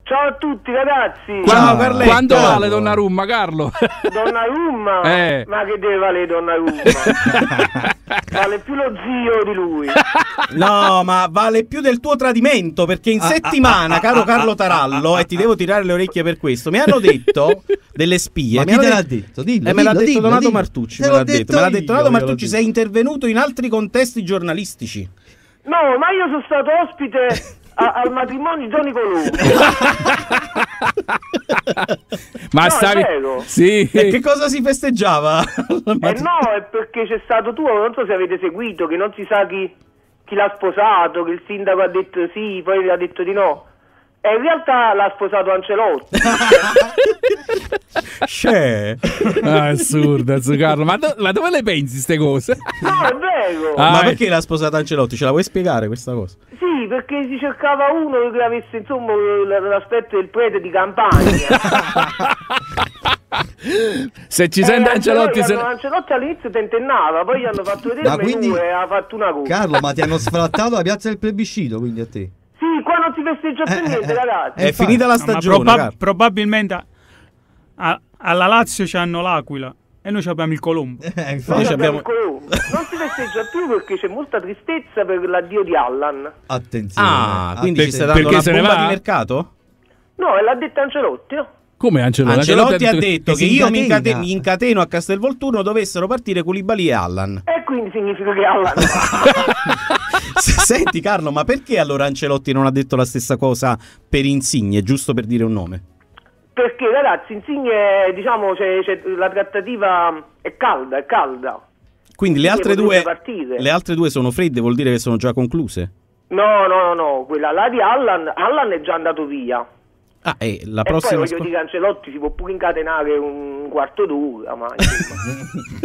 Ciao a tutti ragazzi. Quanto vale Donnarumma, Carlo? Donnarumma? Ma che deve valere Donnarumma? Vale più lo zio di lui. No, ma vale più del tuo tradimento, perché in settimana, caro Carlo Tarallo, e ti devo tirare le orecchie per questo, mi hanno detto delle spie. Ma chi te l'ha detto? Dillo, me l'ha detto dillo, Donato dillo. Martucci. Te Me l'ho l'ha detto detto Donato io, Martucci, sei intervenuto in altri contesti giornalistici. No, ma io sono stato ospite al matrimonio di Toni Colombo. Ma no, stavi... è vero. Sì. E che cosa si festeggiava? No, è perché c'è stato tu, non so se avete seguito, che non si sa chi l'ha sposato, che il sindaco ha detto sì, poi ha detto di no. E in realtà l'ha sposato Ancelotti. C'è. Assurdo, Carlo. Ma dove le pensi ste cose? No, è vero. Ma perché l'ha sposata Ancelotti? Ce la vuoi spiegare questa cosa? Sì, perché si cercava uno che avesse insomma l'aspetto del prete di campagna. Se ci sente Ancelotti, Ancelotti all'inizio tentennava, poi gli hanno fatto vedere il menù e ha fatto una cosa. Carlo, ma ti hanno sfrattato la piazza del plebiscito, quindi a te? Sì, qua non si festeggia più niente, ragazzi. È finita la stagione. Probabilmente alla Lazio c'hanno l'Aquila e noi abbiamo il Colombo. Noi abbiamo il Colombo. Non si festeggia più perché c'è molta tristezza per l'addio di Allan. Attenzione. Quindi ci sta dando una bomba di mercato? No, l'ha detto Ancelotti, no? Come Ancelotti? Ancelotti ha detto che io mi incateno a Castelvolturno, dovessero partire Koulibaly e Allan. E quindi significa che Allan... Senti Carlo, ma perché allora Ancelotti non ha detto la stessa cosa per Insigne, giusto per dire un nome? Perché ragazzi, Insigne, diciamo, la trattativa è calda. Quindi le altre due sono fredde, vuol dire che sono già concluse? No, quella là di Allan è già andato via. La prossima... poi voglio dire, Ancelotti si può pure incatenare un quarto d'ora, ma insomma,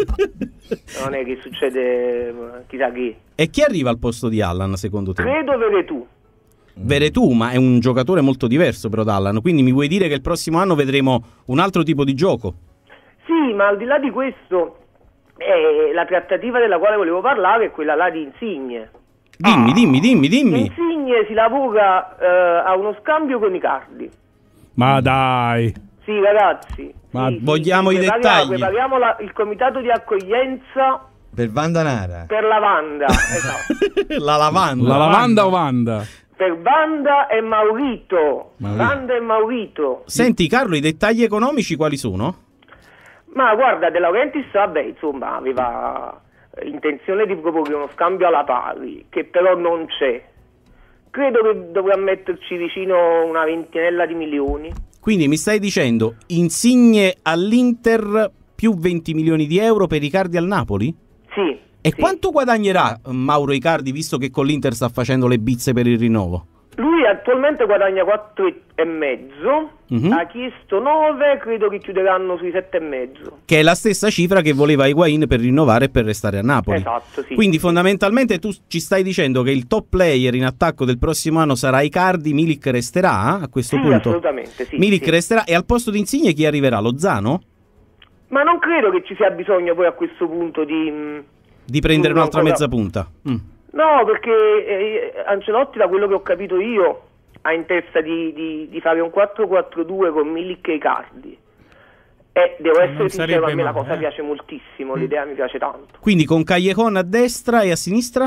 non è che succede chissà che. E chi arriva al posto di Allan secondo te? Credo Veretù. Veretù, ma è un giocatore molto diverso però da Allan, quindi mi vuoi dire che il prossimo anno vedremo un altro tipo di gioco? Sì, ma al di là di questo, la trattativa della quale volevo parlare è quella là di Insigne. Dimmi. Insigne si lavora a uno scambio con Icardi. Ma dai. Sì, ragazzi. Ma vogliamo i dettagli. Prepariamo il comitato di accoglienza per Vandanara. Per la Wanda, esatto. La lavanda. La lavanda o Wanda? Per Wanda e Maurito. Wanda e Maurito. Senti Carlo, i dettagli economici quali sono? Ma guarda, De Laurentiis, vabbè, insomma, aveva intenzione di proporre uno scambio alla pari, che però non c'è. Credo che dovrà metterci vicino una ventinella di milioni. Quindi mi stai dicendo Insigne all'Inter più 20 milioni di euro per Icardi al Napoli? Sì. E quanto guadagnerà Mauro Icardi visto che con l'Inter sta facendo le bizze per il rinnovo? Lui attualmente guadagna 4,5, ha chiesto 9, credo che chiuderanno sui 7,5. Che è la stessa cifra che voleva Higuain per rinnovare e per restare a Napoli. Esatto, sì. Quindi fondamentalmente tu ci stai dicendo che il top player in attacco del prossimo anno sarà Icardi, Milik resterà a questo punto? Assolutamente, sì. Milik resterà e al posto di Insigne chi arriverà? Lozano? Ma non credo che ci sia bisogno poi a questo punto di prendere un'altra mezza punta. No, perché Ancelotti, da quello che ho capito io, ha in testa di fare un 4-4-2 con Milik e Icardi. E devo essere sincero, a me la cosa piace moltissimo, l'idea mi piace tanto. Quindi con Callejon a destra e a sinistra?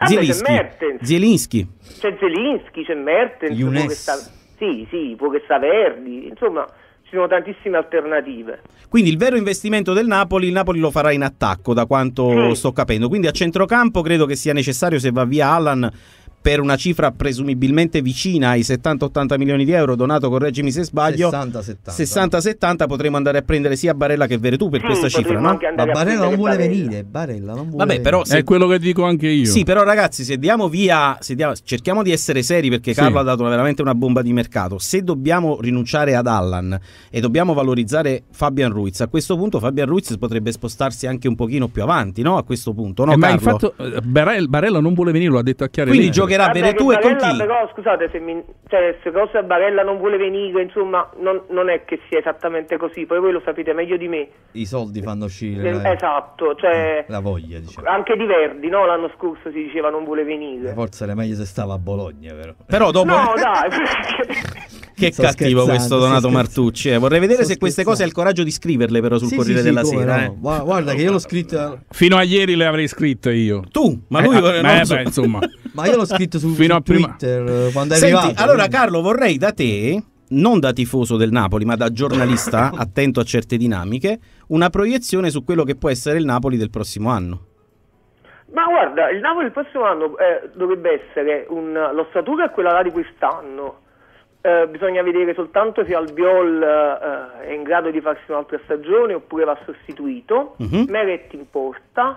Zielinski. C'è Zielinski, c'è Mertens, può che sta Verdi, insomma... Ci sono tantissime alternative. Quindi il vero investimento del Napoli, il Napoli lo farà in attacco, da quanto sto capendo. Quindi a centrocampo credo che sia necessario, se va via Allan, per una cifra presumibilmente vicina ai 70-80 milioni di euro. Donato, correggimi se sbaglio. 60-70 potremo andare a prendere sia Barella che Veretù per questa cifra, no? Ma Barella non vuole venire. Vabbè, però è quello che dico anche io. Sì, però ragazzi, se diamo via, cerchiamo di essere seri, perché Carlo ha dato veramente una bomba di mercato. Se dobbiamo rinunciare ad Allan e dobbiamo valorizzare Fabian Ruiz, a questo punto Fabian Ruiz potrebbe spostarsi anche un pochino più avanti, no? A questo punto, no, ma Carlo? infatti Barella non vuole venire, lo ha detto a chiaro. Quindi giocherà Veretù e con chi? Però scusate, se cosa Barella non vuole venire, insomma, non è che sia esattamente così, poi voi lo sapete meglio di me. I soldi fanno uscire esatto, cioè la voglia, diciamo. Anche di Verdi, no? L'anno scorso si diceva non vuole venire. Forse era meglio se stava a Bologna, vero? Però dopo... No, dai. Che Sto cattivo scherzando, questo Donato sto Martucci. Vorrei vedere Sto se queste cose scherzando. hai il coraggio di scriverle però sul Sì, Corriere sì, della come Sera. no. Guarda che io l'ho scritto. Fino a ieri le avrei scritte io. Tu, ma lui non lo so. beh, insomma. Ma io l'ho scritto su Fino a prima. Twitter quando è Senti, arrivato. allora quindi- Carlo, vorrei da te, non da tifoso del Napoli, ma da giornalista attento a certe dinamiche, una proiezione su quello che può essere il Napoli del prossimo anno. Ma guarda, il Napoli il prossimo anno dovrebbe essere l'ossatura è quella là di quest'anno. Bisogna vedere soltanto se Albiol è in grado di farsi un'altra stagione oppure va sostituito. Meret in porta.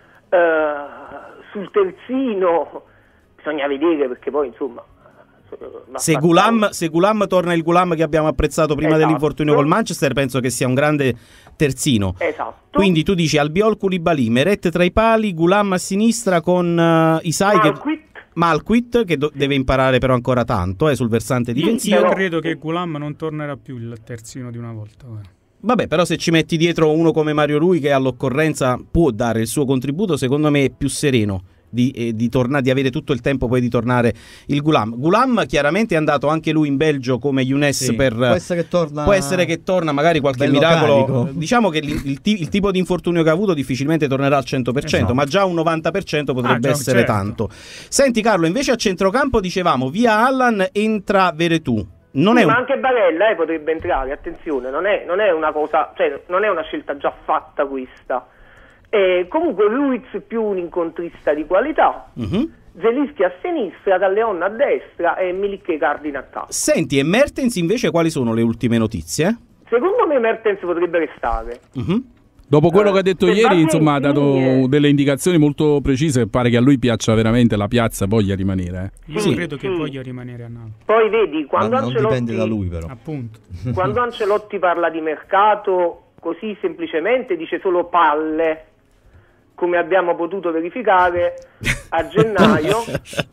Sul terzino bisogna vedere, perché poi insomma Se Gulam torna il Gulam che abbiamo apprezzato prima Esatto. dell'infortunio col Manchester, penso che sia un grande terzino. Esatto. Quindi tu dici Albiol, Koulibaly, Meret tra i pali, Gulam a sinistra con Isai Malquit che deve imparare però ancora tanto sul versante difensivo. Io Però- credo che Gulam non tornerà più il terzino di una volta. guarda. Vabbè, però se ci metti dietro uno come Mario Rui che all'occorrenza può dare il suo contributo, secondo me è più sereno di avere tutto il tempo poi di tornare il Gulam. Gulam chiaramente è andato anche lui in Belgio come Younes Sì, per... può essere che torna magari qualche bello miracolo. carico. Diciamo che il tipo di infortunio che ha avuto difficilmente tornerà al 100%, Esatto. ma già un 90% potrebbe già, essere certo. tanto. Senti Carlo, invece a centrocampo dicevamo via Allan, entra Veretù. Non Sì, è ma un... anche Barella potrebbe entrare, attenzione, non è una cosa, cioè non è una scelta già fatta questa. Comunque Ruiz più un incontrista di qualità, Mhm. Zelinski a sinistra, Calleon a destra e Milik e Icardi in attacco. Senti, e Mertens invece quali sono le ultime notizie? Secondo me Mertens potrebbe restare. Mhm. Dopo quello che ha detto se va ieri, bene, insomma, ha dato sì. delle indicazioni molto precise e pare che a lui piaccia veramente la piazza, voglia rimanere. Io Sì. credo che voglia rimanere a Napoli. Poi vedi, Ma quando non dipende da lui però. Appunto. quando Ancelotti parla di mercato così semplicemente dice solo palle, come abbiamo potuto verificare a gennaio.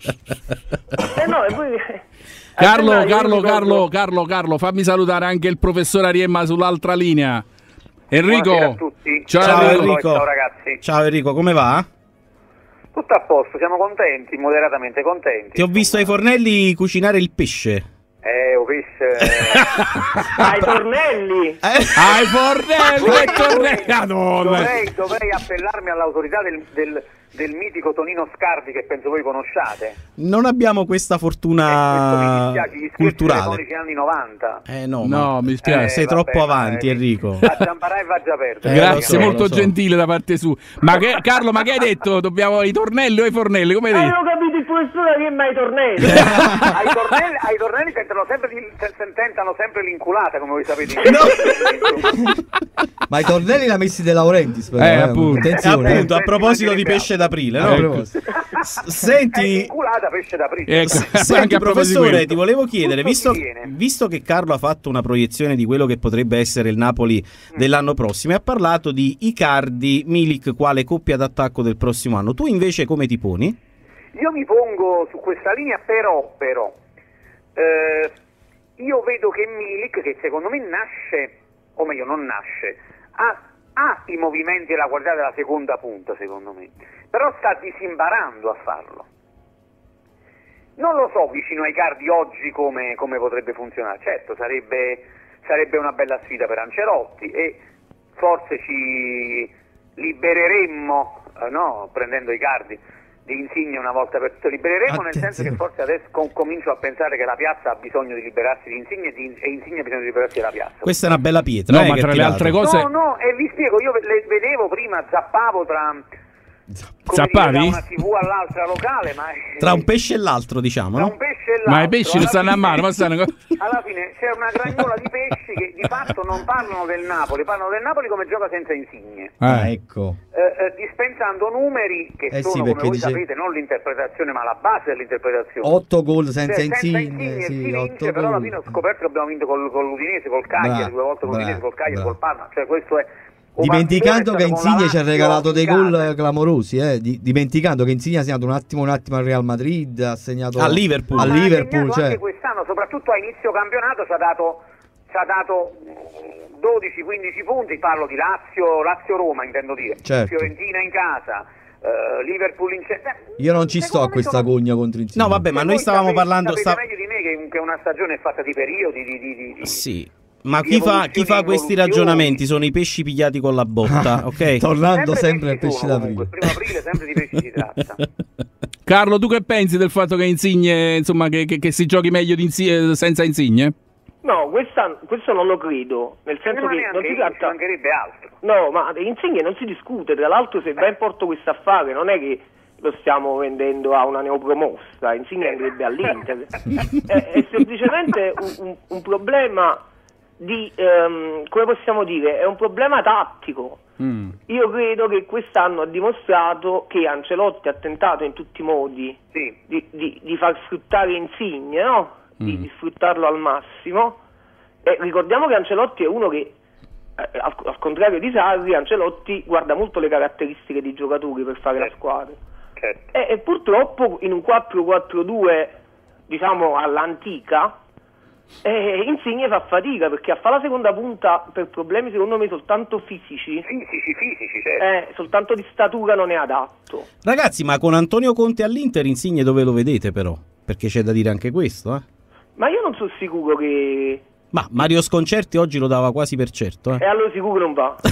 No, e poi, a Carlo, gennaio io ricordo- Carlo, fammi salutare anche il professor Ariemma sull'altra linea. Buonasera Enrico. a tutti. Ciao, Ciao Enrico. Enrico. Ciao ragazzi. Ciao Enrico, come va? Tutto a posto, siamo contenti, moderatamente contenti. Ti ho visto ai fornelli cucinare il pesce. Ho visto... ai tornelli. Ai fornelli, Madonna. dovrei appellarmi all'autorità del mitico Tonino Scardi, che penso voi conosciate. Non abbiamo questa Questo mi fortuna dispiace, gli scherzi culturale. telefonici anni 90. No, No, mi spiace. sei vabbè, troppo avanti, Enrico. A Zamparà e va già perdere. Grazie, lo so, molto lo so. gentile da parte sua. Carlo, ma che hai detto? Dobbiamo ai tornelli o ai fornelli? Come hai detto? Avevo capito il professore che mai tornelli. ai tornelli tentano sempre l'inculata, come voi sapete. Ma i tornelli l'ha messi De Laurentiis però, appunto. attenzione. Appunto, a proposito di pesce d'aprile, no? Ecco. Senti, L'inculata pesce d'aprile. Ecco, senti anche a proposito di professore, quello. ti volevo chiedere, Tutto visto, si viene. visto che Carlo ha fatto una proiezione di quello che potrebbe essere il Napoli dell'anno prossimo e ha parlato di Icardi, Milik quale coppia d'attacco del prossimo anno, tu invece come ti poni? Io mi pongo su questa linea, però io vedo che Milik, che secondo me nasce, o meglio non nasce, ha i movimenti e la qualità della seconda punta, secondo me, però sta disimparando a farlo. Non lo so vicino ai Icardi oggi come potrebbe funzionare. Certo, sarebbe una bella sfida per Ancelotti e forse ci libereremmo, prendendo Icardi, di Insigne una volta per tutte. Libereremo nel senso che forse adesso comincio a pensare che la piazza ha bisogno di liberarsi di Insigne e Insigne ha bisogno di liberarsi della piazza. Questa è una bella pietra. No, ma che tra ha le tirato. altre cose... No, e vi spiego, io le vedevo prima, zappavo tra... Zappavi? Da una TV all'altra locale, ma... Tra un pesce e l'altro, diciamo, Tra no? un pesce e l'altro. Ma i pesci non alla stanno a fine- mano, ma stanno... Alla fine c'è una gragnola di pesci che di fatto non parlano del Napoli, parlano del Napoli come gioca senza Insigne, Ecco. dispensando numeri che Sì, sono, come perché voi dice- sapete, non l'interpretazione ma la base dell'interpretazione. 8 gol senza Cioè, Insigne, si sì, vince, 8 però alla gol. fine ho scoperto che abbiamo vinto con l'Udinese, col Cagliari, Bravo, 2 volte con l'Udinese, col Cagliari, bravo. col Parma, cioè questo è... Dimenticando che Insigne ci ha regalato dei gol gol clamorosi, dimenticando che Insigne ha segnato un attimo al Real Madrid, ha segnato A Liverpool. a Ma ha Liverpool, segnato cioè. anche quest'anno, soprattutto a inizio campionato ci ha dato 12-15 punti, parlo di Lazio-Roma intendo dire, Certo. Fiorentina in casa, Liverpool in Io non ci sto a questa gogna contro Insigne. No, vabbè, ma noi stavamo parlando... Sapete meglio di me che una stagione è fatta di periodi, Sì, ma chi fa questi ragionamenti sono i pesci pigliati con la botta, ok? Tornando sempre al pesce da prima. Primo aprile sempre di pesci si tratta. Carlo, tu che pensi del fatto che Insigne, insomma, che si giochi meglio senza Insigne? No, questo non lo credo, nel senso che non si tratta... Ci mancherebbe altro. No, ma Insigne non si discute, tra l'altro se va in porto questo affare non è che lo stiamo vendendo a una neopromossa, Insigne andrebbe all'Inter. È semplicemente un problema di, come possiamo dire, è un problema tattico. Io credo che quest'anno ha dimostrato che Ancelotti ha tentato in tutti i modi di far sfruttare Insigne, no? Di sfruttarlo al massimo. E ricordiamo che Ancelotti è uno che, al contrario di Sarri, Ancelotti guarda molto le caratteristiche dei giocatori per fare la squadra. Certo. E purtroppo in un 4-4-2, diciamo all'antica, Insigne fa fatica, perché a fare la seconda punta per problemi secondo me soltanto fisici, certo. Soltanto di statura non è adatto. Ragazzi, ma con Antonio Conte all'Inter Insigne dove lo vedete però? Perché c'è da dire anche questo, eh? Ma io non sono sicuro che... Ma Mario Sconcerti oggi lo dava quasi per certo, E allora sicuro non va.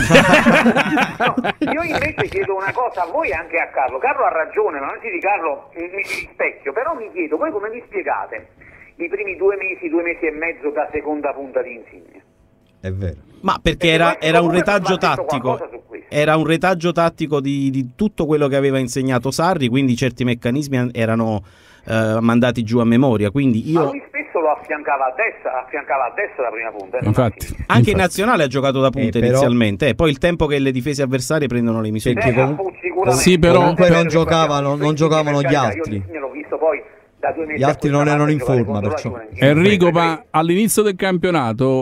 No, io invece chiedo una cosa a voi e anche a Carlo. Carlo ha ragione, ma non si di Carlo mi rispecchio, però mi chiedo, voi come vi spiegate i primi 2 mesi e mezzo da seconda punta di Insigne? È vero. Ma perché era un retaggio tattico. Era un retaggio tattico di tutto quello che aveva insegnato Sarri, quindi certi meccanismi erano mandati giù a memoria. Quindi io... Ma lui spesso lo affiancava a destra la prima punta. Infatti. Anche in nazionale ha giocato da punta però... inizialmente, poi il tempo che le difese avversarie prendono le misure. Sì, però comunque non giocavano gli altri. Io l'ho visto poi da 2 mesi. Gli altri non erano in forma, perciò. Enrico, ma all'inizio del campionato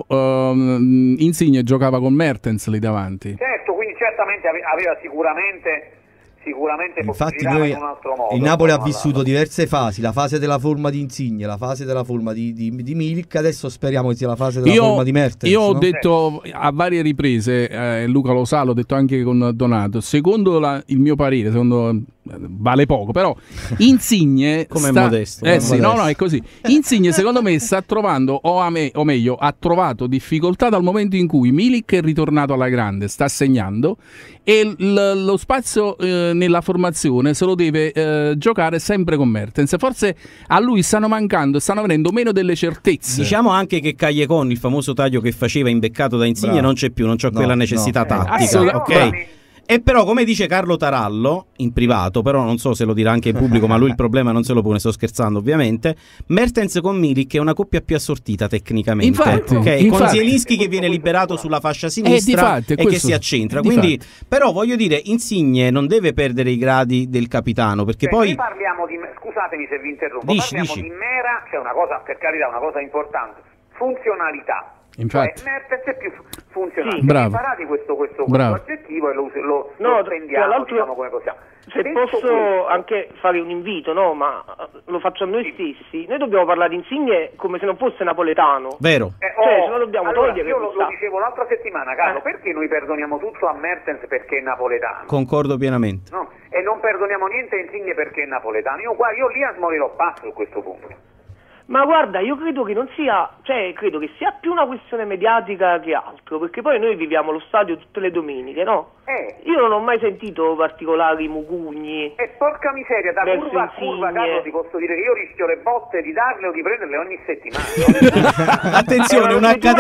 Insigne giocava con Mertens lì davanti. Certo, quindi certamente aveva sicuramente infatti noi, in un altro modo. il Napoli ha vissuto diverse fasi, la fase della forma di Insigne, la fase della forma di Milik, adesso speriamo che sia la fase della forma di Mertens. Io ho detto a varie riprese, Luca lo sa, l'ho detto anche con Donato, secondo il mio parere, vale poco, però Insigne come modesto. Sì, no, è così. Insigne secondo me sta trovando, o meglio, ha trovato difficoltà dal momento in cui Milik è ritornato alla grande, sta segnando, e lo spazio nella formazione se lo deve giocare sempre con Mertens. Forse a lui stanno venendo meno delle certezze. Diciamo anche che Callecon, il famoso taglio che faceva imbeccato da Insigne, non c'è più, non c'è quella necessità tattica, ok? E però, come dice Carlo Tarallo in privato, però non so se lo dirà anche in pubblico, ma lui il problema non se lo pone, sto scherzando ovviamente, Mertens con Milik è una coppia più assortita tecnicamente. Infatti. Con Zielinski che viene liberato sulla fascia sinistra e che si accentra. Quindi, però voglio dire, Insigne non deve perdere i gradi del capitano, perché poi... Noi parliamo di... Scusatemi se vi interrompo, dici. di mera, c'è una cosa, per carità, una cosa importante, funzionalità. Infatti. Mertens è più funzionale. Imparati questo aggettivo e lo spendiamo, diciamo come possiamo. Se posso anche fare un invito, no? Ma lo faccio a noi stessi. Noi dobbiamo parlare di Insigne come se non fosse napoletano. Vero. Se no dobbiamo togliere. Io lo dicevo l'altra settimana, Carlo, perché noi perdoniamo tutto a Mertens perché è napoletano? Concordo pienamente. No? E non perdoniamo niente a Insigne perché è napoletano. Io lì morirò pazzo su questo punto. Ma guarda, io credo che non sia, credo che sia più una questione mediatica che altro, perché poi noi viviamo lo stadio tutte le domeniche, no? Io non ho mai sentito particolari mugugni. E porca miseria, da curva a curva, Carlo, ti posso dire che io rischio le botte di darle o di prenderle ogni settimana. Attenzione,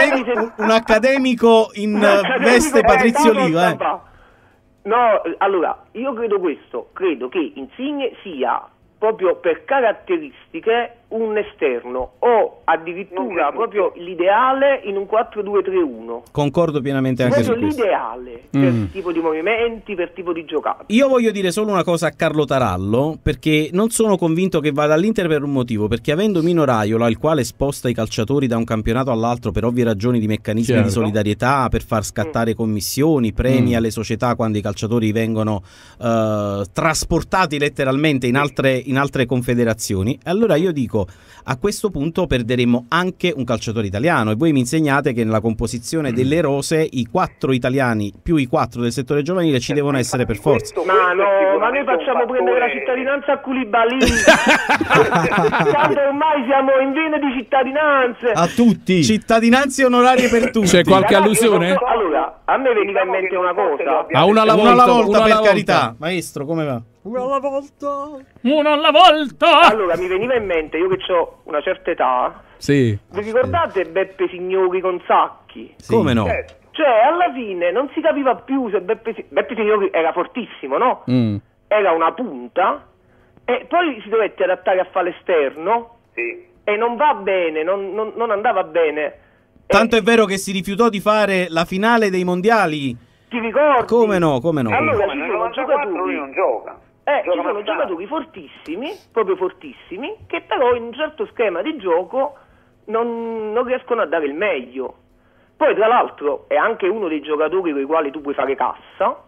un accademico in veste Patrizio Liva. No, allora, io credo che Insigne sia proprio per caratteristiche un esterno o addirittura proprio l'ideale in un 4-2-3-1. Concordo pienamente anche su questo. L'ideale per tipo di movimenti, per tipo di giocata. Io voglio dire solo una cosa a Carlo Tarallo, perché non sono convinto che vada all'Inter per un motivo, perché avendo Mino Raiola, il quale sposta i calciatori da un campionato all'altro per ovvie ragioni di meccanismi di solidarietà, per far scattare commissioni, premi alle società quando i calciatori vengono trasportati letteralmente in altre confederazioni, allora io dico dico, a questo punto perderemmo anche un calciatore italiano, e voi mi insegnate che nella composizione delle rose i 4 italiani più i 4 del settore giovanile ci devono essere per forza. Ma no, ma noi facciamo prendere la cittadinanza a Koulibaly. Quando ormai siamo in vena di cittadinanze. A tutti. Cittadinanze onorarie per tutti. C'è qualche allusione? Allora, a me veniva in mente una cosa. A una alla Una alla volta, volta, una per alla carità. volta. Maestro, come va? Una alla volta. Uno alla volta! Allora, mi veniva in mente, io che ho una certa età, Sì. vi ricordate Beppe Signori con Sacchi? Sì. Come no? Cioè, alla fine non si capiva più se Beppe Signori era fortissimo, no? Era una punta, e poi si dovette adattare a fare l'esterno, Sì. e non va bene, non andava bene. Tanto è vero che si rifiutò di fare la finale dei mondiali. Ti ricordi? Come no, come no. Allora, Come ci nel sono 94 lui giocatori, non gioca. ci sono giocatori fortissimi, proprio fortissimi, che però in un certo schema di gioco non riescono a dare il meglio. Poi tra l'altro è anche uno dei giocatori con i quali tu puoi fare cassa,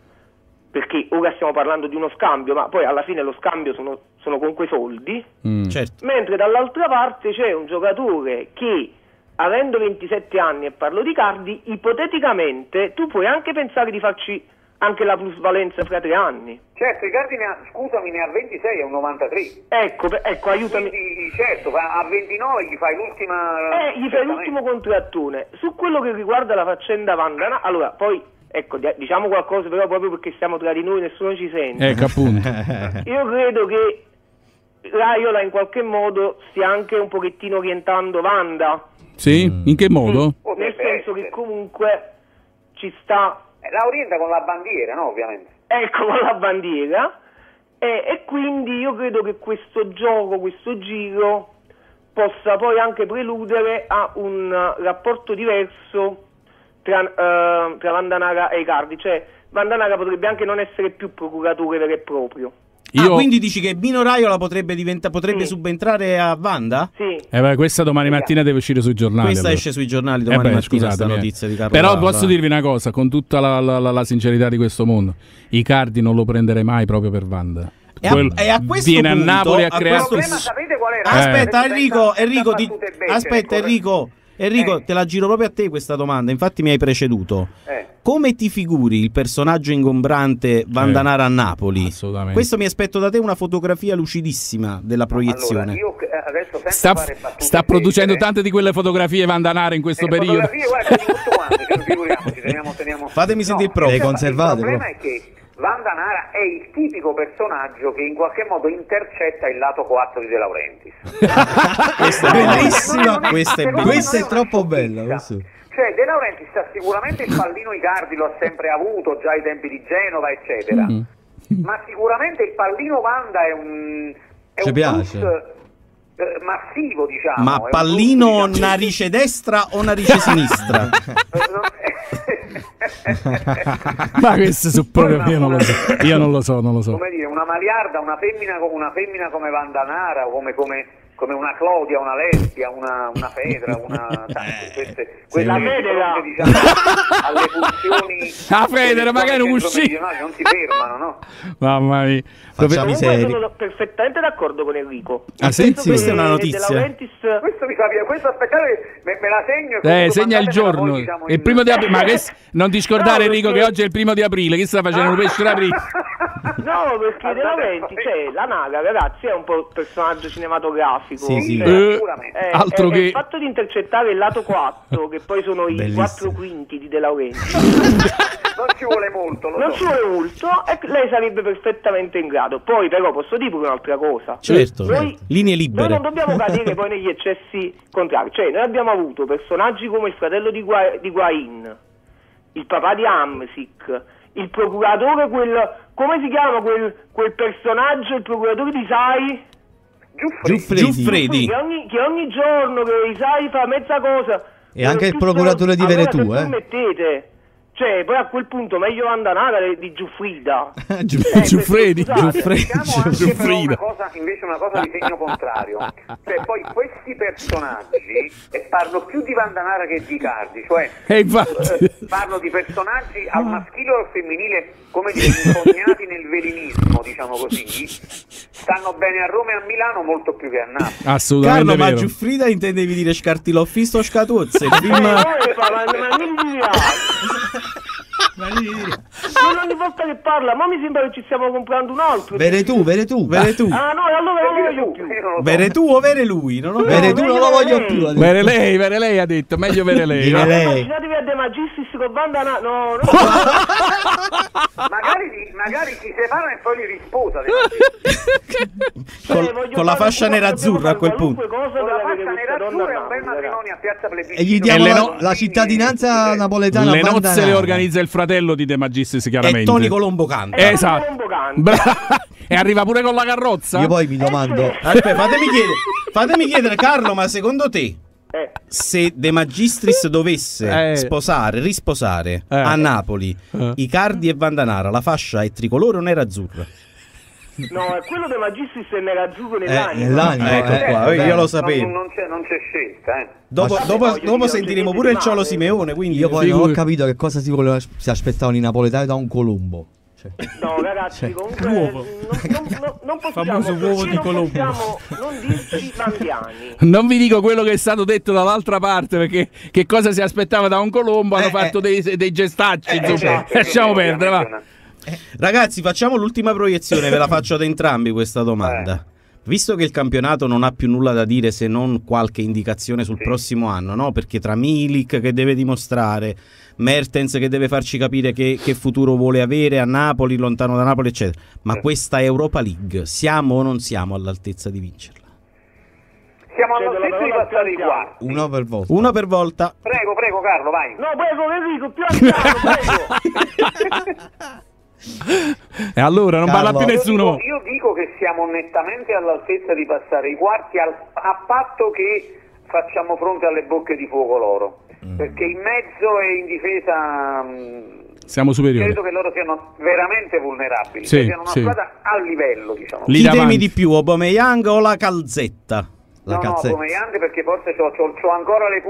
perché ora stiamo parlando di uno scambio, ma poi alla fine lo scambio sono comunque soldi, Certo. mentre dall'altra parte c'è un giocatore che, avendo 27 anni, e parlo di Cardi, ipoteticamente tu puoi anche pensare di farci anche la plusvalenza fra 3 anni. Certo, Icardi ne ha 26 e un 93. Ecco, aiutami. Quindi, certo, a 29 gli fai l'ultima... Gli fai l'ultimo contrattone. Su quello che riguarda la faccenda Vandana, allora, poi, ecco, diciamo qualcosa, però proprio perché siamo tra di noi, nessuno ci sente. Ecco, appunto. Io credo che Raiola in qualche modo stia anche un pochettino orientando Wanda. Sì? In che modo? Nel senso che comunque ci sta... La orienta con la bandiera, no, ovviamente. Ecco, con la bandiera, e quindi io credo che questo gioco, questo giro possa poi anche preludere a un rapporto diverso tra Vandanara e Icardi, cioè Vandanara potrebbe anche non essere più procuratore vero e proprio. Quindi dici che Mino Raiola potrebbe Sì. subentrare a Wanda? Sì. Questa domani mattina deve uscire sui giornali. Questa allora. esce sui giornali domani mattina, questa notizia di Carlo Però Raiola. posso dirvi una cosa, con tutta la sincerità di questo mondo, Icardi non lo prenderei mai proprio per Wanda. E a questo viene punto, a Napoli a Il creare... problema, sapete qual era? Aspetta, Enrico, te la giro proprio a te questa domanda, infatti mi hai preceduto. Come ti figuri il personaggio ingombrante Vandanara a Napoli? Assolutamente. Questo mi aspetto da te una fotografia lucidissima della proiezione. Allora, io adesso senza fare battute sta producendo becere, tante di quelle fotografie Vandanara in questo periodo. fotografie, guarda, di tutto quanto, figuriamoci, teniamo... Fatemi sentire il No, prof. Le conservate, il problema è che Vandanara è il tipico personaggio che in qualche modo intercetta il lato coatto di De Laurentiis. Questa è bellissima, questa è bellissima. Questa è troppo bella. Questo. Cioè, De Laurentiis ha sicuramente il pallino Icardi, lo ha sempre avuto, già ai tempi di Genova, eccetera. Ma sicuramente il pallino Wanda è un Ci piace. plus massivo, diciamo. Ma è un pallino plus, diciamo. narice destra o narice sinistra? Ma queste sono proprio... Io non lo so. Come dire, una maliarda, una femmina come Vandanara, o come una Claudia, una Lesbia, una Fedra, queste La Federa, diciamo, alle funzioni La Federa, magari un uscì. non si fermano, no? Mamma mia. Facciamo i comunque seri. sono perfettamente d'accordo con Enrico. Sì, Penso questa è che una De notizia. Laurentiis... Questo mi fa piacere, questo aspettate, me la segno. E Segna il mandatemela giorno. poi, diciamo, Il primo di aprile. Ma non ti scordare, No, Enrico, perché- che oggi è il 1 aprile. Chi sta facendo un pesce d'aprile? No, perché De Laurentiis, cioè la Naga, ragazzi, è un po' un personaggio cinematografico. Sì, sì. sicuramente. Altro che... Il fatto di intercettare il lato 4, che poi sono i Bellissimo. 4 quinti di De Laurentiis, Non ci vuole molto, lo non so. ci vuole molto, e lei sarebbe perfettamente in grado. Poi però posso dire pure un'altra cosa. Certo, Noi- linee Noi libere. non dobbiamo cadere poi negli eccessi contrari. Cioè, noi abbiamo avuto personaggi come il fratello di Higuain, il papà di Hamsik, il procuratore, come si chiama quel personaggio, il procuratore di Sai? Giuffredi. Che ogni giorno che Isai fa mezza cosa. E anche il tutto- procuratore di allora, Veretù, se permettete, Cioè, poi a quel punto meglio Vandanara di Giuffrida. Giuffredi. Diciamo anche però Giuffrida. una cosa di segno contrario. Cioè, poi questi personaggi, e parlo più di Vandanara che di Icardi, cioè parlo di personaggi al maschile o al femminile, come dire, impegnati nel velinismo, diciamo così, stanno bene a Roma e a Milano molto più che a Napoli. Assolutamente Carlo, vero. ma Giuffrida intendevi dire Scartiloffisto o Scatuzze? Il film... Non ogni volta che parla, ma mi sembra che ci stiamo comprando un altro. Veretù. Ah no, allora non lo voglio più. Vere tu o vere lui? Non ho Veretù non lo voglio più. Vere lei ha detto, meglio vere lei. Dire lei. Immaginatevi a De Magistris con Vandanara. No. magari si separano e poi li risposa. Con la fascia nerazzurra a quel punto. Con la fascia nerazzurra è un bel matrimonio a Piazza Plebiscito. E gli diamo la cittadinanza napoletana. Le nozze Vandanara. le organizza il fratello di De Magistris, chiaramente. E Toni Colombo canta. Esatto. E arriva pure con la carrozza? Io poi mi domando. Aspetta, fatemi chiedere, Carlo, ma secondo te, se De Magistris dovesse risposare a Napoli Icardi e Vandanara, la fascia è tricolore o nerazzurra? No, è quello De Magistris è nerazzurro nell'anima. Nell'anima, Ecco qua, io lo sapevo. Non c'è scelta, Dopo sentiremo pure il Ciolo Simeone, quindi Io poi non ho capito che cosa si aspettavano i napoletani da un Colombo. No, ragazzi, comunque non possiamo, Famoso uovo di Colombo. Non dirci Vandiani. Non vi dico quello che è stato detto dall'altra parte, perché che cosa si aspettava da un Colombo, hanno fatto dei gestacci, insomma. Lasciamo perdere, va. Ragazzi, facciamo l'ultima proiezione, ve la faccio ad entrambi questa domanda. Visto che il campionato non ha più nulla da dire se non qualche indicazione sul prossimo anno, no? Perché tra Milik che deve dimostrare, Mertens che deve farci capire che futuro vuole avere a Napoli, lontano da Napoli, eccetera. Ma questa Europa League, siamo o non siamo all'altezza di vincerla? Siamo all'altezza di passare i quarti. Uno per volta. Prego Carlo, vai. No, prego Enrico, più anziano, prego. E allora non parla più nessuno. Io dico che siamo nettamente all'altezza di passare i quarti a patto che facciamo fronte alle bocche di fuoco loro. Perché in mezzo e in difesa siamo superiori. credo che loro siano veramente vulnerabili. Sì, siano una squadra a livello, diciamo. Lì Chi davanti. temi di più, Aubameyang o la Calzetta? No, Aubameyang, perché forse c'ho ancora le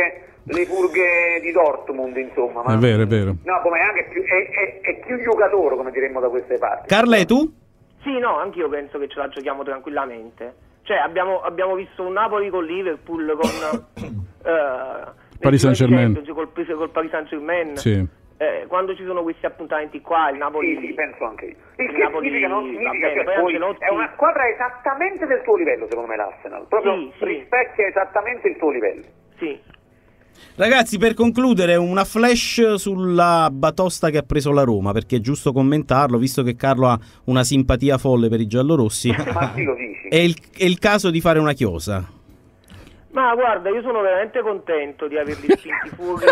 purghe di Dortmund, insomma. Ma È vero. No, Aubameyang è più giocatore, come diremmo da queste parti. Carla, e tu? Sì, no, anch'io penso che ce la giochiamo tranquillamente. Cioè, abbiamo visto un Napoli con Liverpool, con Paris Saint-Germain. col Paris Saint-Germain. Sì. Quando ci sono questi appuntamenti qua, il Napoli... Sì, penso anche io. Il Il che Napoli non significa va bene, che poi poi Ancelotti- è una squadra esattamente del tuo livello, secondo me, l'Arsenal. Proprio Sì. rispecchia esattamente il tuo livello. Sì. Ragazzi, per concludere, una flash sulla batosta che ha preso la Roma, perché è giusto commentarlo, visto che Carlo ha una simpatia folle per i giallorossi. Ma sì, lo dici. È il caso di fare una chiosa. Ma guarda, io sono veramente contento di averli spinti fuori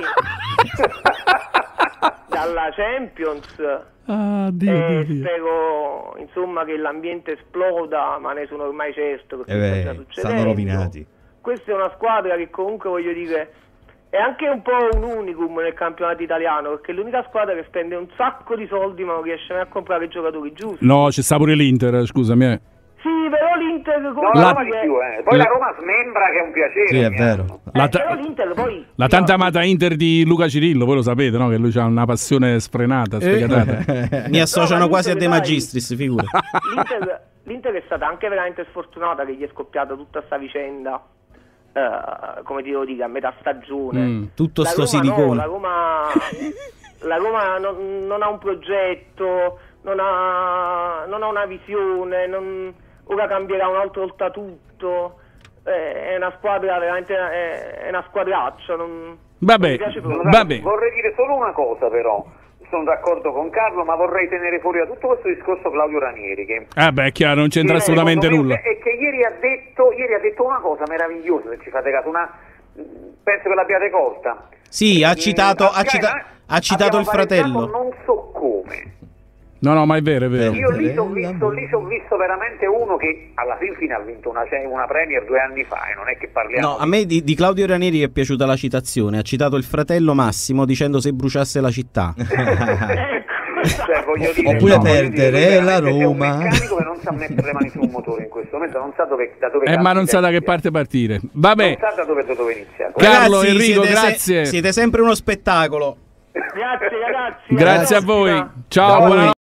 dalla Champions. E spero, insomma, che l'ambiente esploda, ma ne sono ormai certo, perché sta già succedendo. stanno rovinati. Questa è una squadra che comunque, voglio dire, è anche un po' un unicum nel campionato italiano, perché è l'unica squadra che spende un sacco di soldi ma non riesce mai a comprare i giocatori giusti. No, c'è sta pure l'Inter, scusami. Sì, però l'Inter No, come la Roma di più, Poi la Roma smembra, che è un piacere. Sì, è vero. però l'Inter poi La tanta amata Inter di Luca Cirillo, voi lo sapete, no? Che lui ha una passione sfrenata, sfegatata. Mi associano No, quasi a l'Inter, De dai. Magistris, figura. L'Inter è stata anche veramente sfortunata che gli è scoppiata tutta sta vicenda, come ti devo dire, a metà stagione. Tutto La sto Roma no, silicone. la Roma non ha un progetto, non ha una visione, ora cambierà un altro volta tutto. È una squadra veramente, è una squadraccia. Vabbè, vabbè. Vorrei dire solo una cosa, però. Sono d'accordo con Carlo, ma vorrei tenere fuori da tutto questo discorso Claudio Ranieri, che Beh, è chiaro, non c'entra assolutamente nulla. E che ieri ha detto una cosa meravigliosa, se ci fate caso, penso che l'abbiate colta. Sì, ha citato il fratello. Non so come, No, ma è vero, è vero. Io lì ho visto veramente uno che alla fine ha vinto una Premier 2 anni fa, e non è che parliamo. No, a me di Claudio Ranieri è piaciuta la citazione. Ha citato il fratello Massimo dicendo se bruciasse la città. Cioè, voglio dire, oppure perdere la Roma. È un meccanico che non sa mettere le mani su un motore in questo momento, non sa da dove ma non sa da che parte partire. Vabbè. Non sa da dove iniziare. Carlo, Ragazzi, Enrico, grazie. Siete sempre uno spettacolo. Grazie ragazzi. Grazie a voi. Ciao, buonanotte.